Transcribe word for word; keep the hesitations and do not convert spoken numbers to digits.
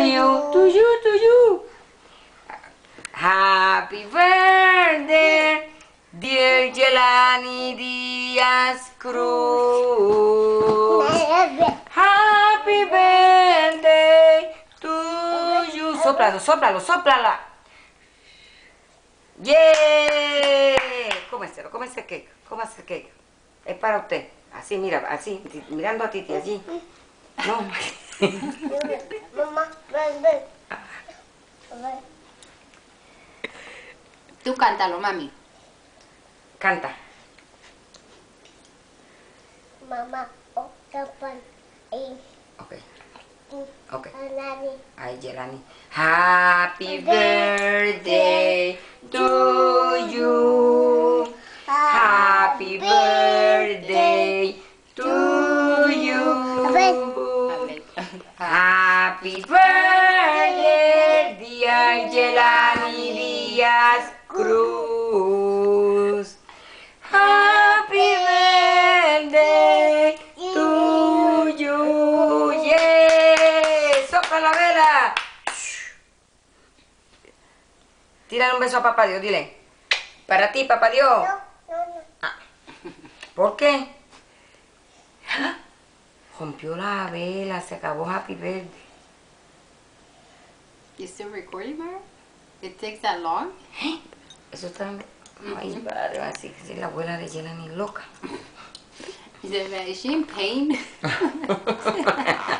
you, to you, to you. Happy birthday, dear Jelani Diaz Cruz. Happy birthday to you. Sóplalo, sóplalo, sóplala. ¡Yeah! Cómeselo, cómese el cake, cómese el cake. Es para usted. Así, mira, así, mirando a Titi, allí. No. Mamá, ven, ven. Tú cántalo, mami. Canta. Mamá, oh, kapan, eh, Ok, eh, ok. Anani. Ay, Jelani. Happy birthday to you. Happy birthday to you. Happy birthday, dear Jelani Diaz Cruz. Happy birthday to you. Yeah. Sopla la vela. Tírale un beso a papá Dios, dile. Para ti, papá Dios. No, no, no. Ah. ¿Por qué? ¿Ah? Rompió la vela, se acabó Happy Birthday. You still recording, Mara? It takes that long? Eso está... Ay, padre, va a decir que es la abuela de Jelani loca. Is, it, is she in pain?